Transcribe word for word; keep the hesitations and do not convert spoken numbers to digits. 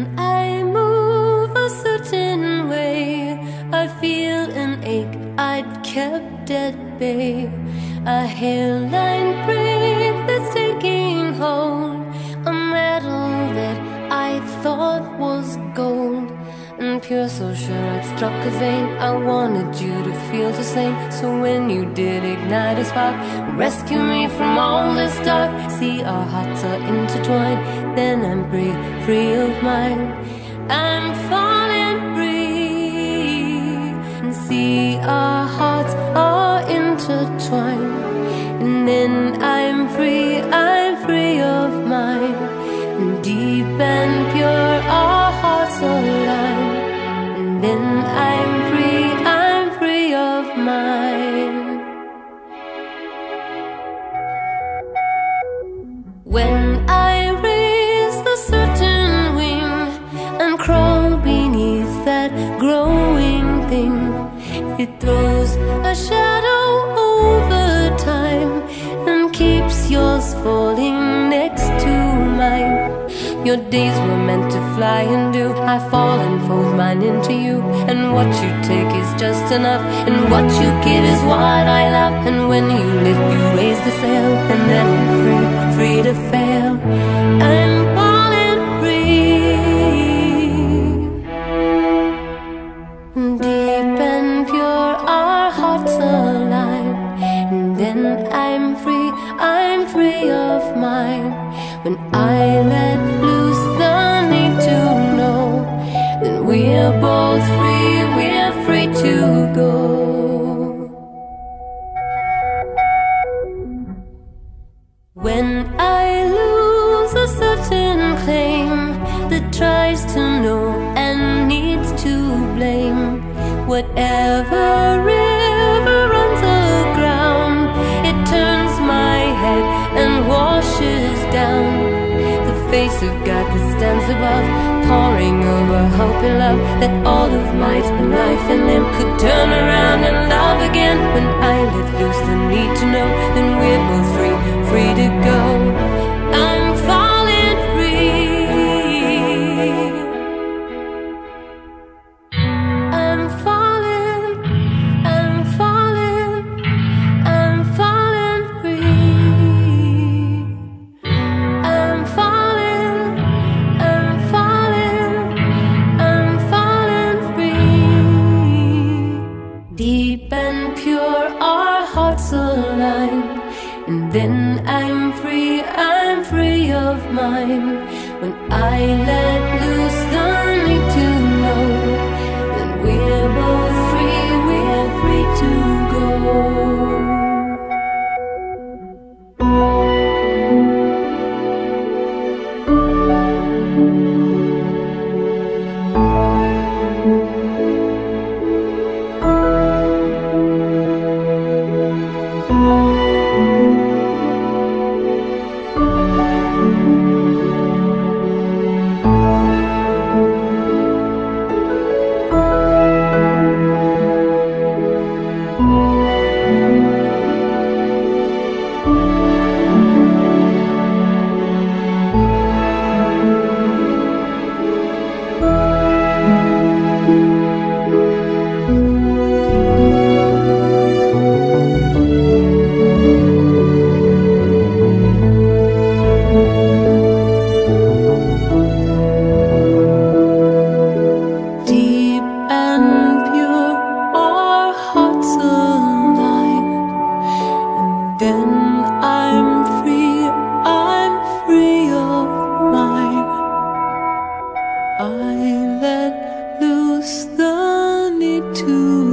I move a certain way, I feel an ache I'd kept at bay. A hairline break that's taking hold, a metal that I thought was gold, and pure, so sure I'd struck a vein. I wanted you to feel the same. So when you did ignite a spark, rescue me from all this dark. See, our hearts are intertwined, then I'm free, free of mine. I'm falling free. And see, our hearts are intertwined, and then I'm free, I'm free of mine. And deep and pure, our hearts align, and then I'm free, I'm free of mine. When I raise the certain wing and crawl beneath that growing thing, it throws a shadow over time and keeps yours falling next to mine. Your days were meant to fly and do. I fall and fold mine into you, and what you take is just enough, and what you give is what I love. And when you lift, you raise the sail, and then I'm free, free to fail. I'm falling free. Deep and pure, our hearts align, and then I'm free, I'm free of mine. When I let loose the need to know, then we're both free, we're free to go. When I lose a certain claim that tries to know and needs to blame, whatever river runs aground, it turns my head and washes down. The face of God that stands above, pouring over hope and love, that all of might and life and limb could turn around and love again. When I let loose the need to know, then we're both free, free to go. I'm falling free. I'm falling, I'm falling, I'm falling free. I'm falling, I'm falling, I'm falling free. Deep and pure, our hearts align, and then I'm free, I'm free of mine. When I let loose the need to know, then we're both free, we're free to go. I let loose the need to